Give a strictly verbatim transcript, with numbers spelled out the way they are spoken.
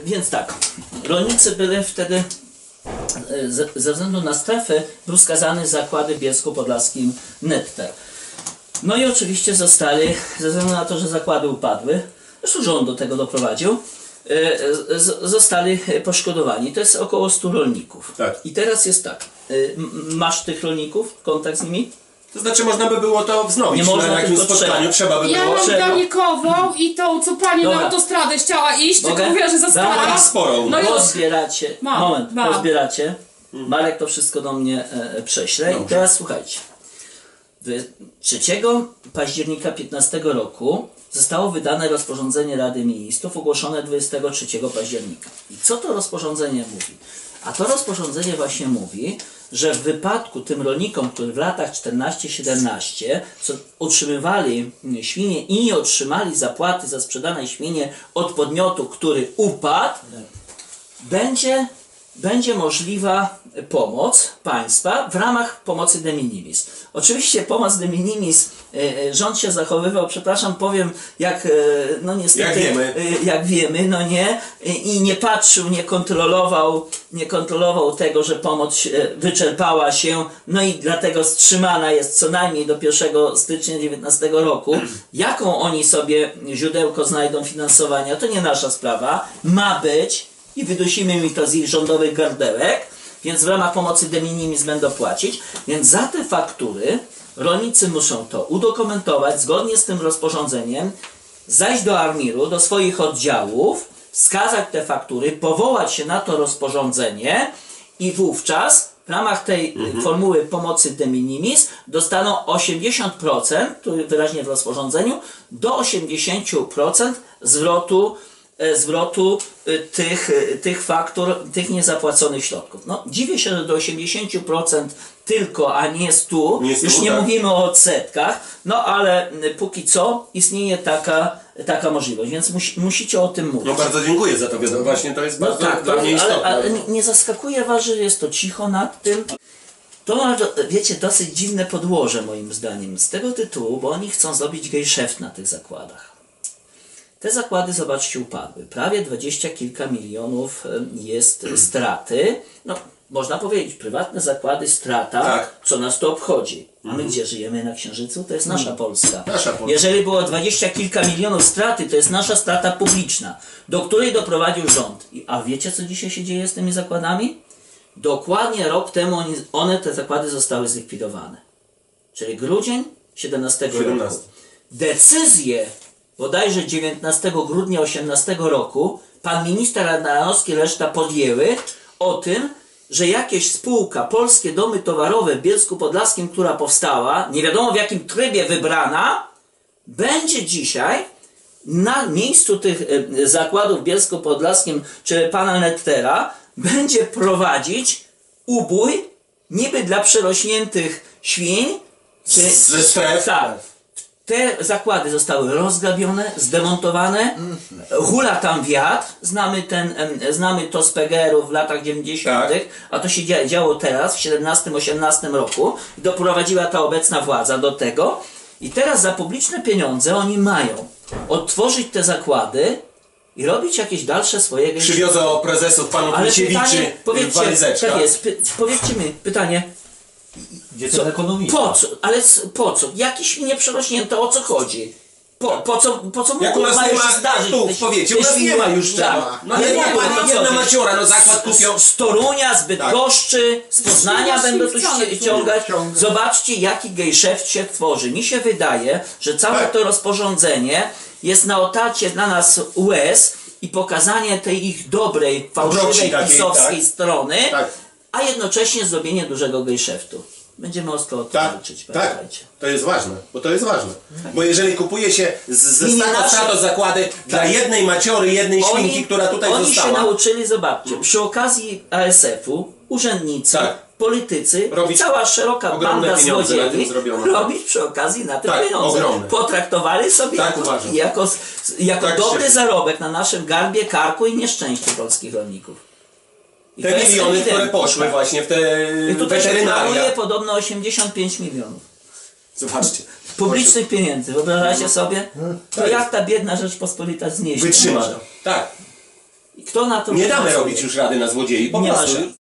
więc tak, rolnicy byli wtedy, ze, ze względu na strefę, był skazany zakłady w Bielsku-Podlaskim Netter. No i oczywiście zostali, ze względu na to, że zakłady upadły, zresztą rząd do tego doprowadził, zostali poszkodowani. To jest około stu rolników. Tak. I teraz jest tak, masz tych rolników, kontakt z nimi? To znaczy można by było to wznowić Nie na można, jakimś tylko spotkaniu, trzeba, trzeba by Ja było. mam Trzeba. Danikową i tą, co pani Dobra. na autostradę chciała iść, tylko Mogę? mówiła, że za Dawaj stara. sporo. No już. Pozbieracie, Mam, moment, mam. pozbieracie. Marek to wszystko do mnie e, prześle. I teraz słuchajcie. trzeciego października piętnastego roku zostało wydane rozporządzenie Rady Ministrów, ogłoszone dwudziestego trzeciego października. I co to rozporządzenie mówi? A to rozporządzenie właśnie mówi, że w wypadku tym rolnikom, którzy w latach czternaście siedemnaście co utrzymywali świnie i nie otrzymali zapłaty za sprzedane świnie od podmiotu, który upadł, będzie, będzie możliwa pomoc państwa w ramach pomocy de minimis. Oczywiście pomoc de minimis, e, rząd się zachowywał, przepraszam, powiem, jak e, no niestety, Jak wiemy. E, jak wiemy, no nie, e, i nie patrzył, nie kontrolował, nie kontrolował tego, że pomoc e, wyczerpała się, no i dlatego wstrzymana jest co najmniej do pierwszego stycznia dziewiętnastego roku. Jaką oni sobie źródełko znajdą finansowania, to nie nasza sprawa, ma być i wydusimy mi to z ich rządowych gardełek, więc w ramach pomocy de minimis będą płacić, więc za te faktury rolnicy muszą to udokumentować zgodnie z tym rozporządzeniem, zajść do ARMiR-u, do swoich oddziałów, wskazać te faktury, powołać się na to rozporządzenie i wówczas w ramach tej mhm. formuły pomocy de minimis dostaną osiemdziesiąt procent, tu wyraźnie w rozporządzeniu, do osiemdziesięciu procent zwrotu zwrotu tych, tych faktur, tych niezapłaconych środków. No, dziwię się, że do osiemdziesięciu procent tylko, a nie stu, nie stu już nie tak. mówimy o odsetkach, no ale póki co istnieje taka, taka możliwość, więc musi, musicie o tym mówić. No bardzo dziękuję za to, wiadomo, właśnie to jest No bardzo tak, dla mnie ale, istotne. ale nie zaskakuje was, że jest to cicho nad tym? To ma, wiecie, dosyć dziwne podłoże moim zdaniem, z tego tytułu, bo oni chcą zrobić gejszeft na tych zakładach. Te zakłady, zobaczcie, upadły. Prawie dwadzieścia kilka milionów jest straty. No, można powiedzieć, prywatne zakłady, strata, tak. Co nas to obchodzi. A my Mhm. gdzie żyjemy? Na Księżycu? To jest nasza Polska. Nasza Polska. Jeżeli było dwadzieścia kilka milionów straty, to jest nasza strata publiczna, do której doprowadził rząd. A wiecie, co dzisiaj się dzieje z tymi zakładami? Dokładnie rok temu oni, one, te zakłady zostały zlikwidowane. Czyli grudzień siedemnastego roku. Decyzję bodajże dziewiętnastego grudnia osiemnastego roku pan minister Ardanowski i reszta podjęły o tym, że jakieś spółka, Polskie Domy Towarowe w Bielsku Podlaskim, która powstała, nie wiadomo w jakim trybie wybrana, będzie dzisiaj na miejscu tych e, zakładów w Bielsku Podlaskim, czy pana Nettera, będzie prowadzić ubój niby dla przerośniętych świń, czy, ze stref. Tak. Te zakłady zostały rozgrabione, zdemontowane, hula tam wiatr, znamy, ten, znamy to z P G R-u w latach dziewięćdziesiątych, tak. A to się działo teraz, w siedemnastym osiemnastym roku. Doprowadziła ta obecna władza do tego i teraz za publiczne pieniądze oni mają odtworzyć te zakłady i robić jakieś dalsze swoje... Przywiozą prezesów panu Klisiewiczy w walizeczkach. Tak jest, Py, powiedzcie mi, pytanie... Gdzie to ekonomista? Po co? Ale po co? Jakie świnie przerośnięte? O co chodzi? Po, po co, po co Jak u nas mają nie ma, się zdarzyć? tu w powiecie, u nas nie ma już tak. No ale nie ma, to jedna co? maciora, no zakład kupią. Z Torunia, z Bydgoszczy, z Poznania będą tu ściągać. Zobaczcie, jaki gejszeft się tworzy. Mi się wydaje, że całe to rozporządzenie jest na otarcie dla nas łez i pokazanie tej ich dobrej, fałszywej, pisowskiej tak. strony, tak. a jednocześnie zrobienie dużego gejszeftu. Będziemy ostro o tym tak, walczyć, tak, to jest ważne, bo to jest ważne. Bo jeżeli kupuje się ze stato zakłady tak. dla jednej maciory, jednej oni, świnki, która tutaj oni została. Oni się nauczyli, zobaczcie, przy okazji A S F-u, urzędnicy, tak. politycy, robić cała szeroka banda złodziei robić przy okazji na tym tak, pieniądze. Ogromne. Potraktowali sobie tak, jako, jako tak, dobry się. zarobek na naszym garbie, karku i nieszczęściu polskich rolników. I te miliony, które poszły tak. właśnie w te I tutaj weterynaria. Się podobno osiemdziesiąt pięć milionów. Zobaczcie. Publicznych pieniędzy, wyobrażacie sobie? To jak ta biedna Rzeczpospolita znieść? Wytrzyma to. Tak. I kto na to Nie damy pracuje? robić już rady na złodziei, po Nie ma prostu. szans.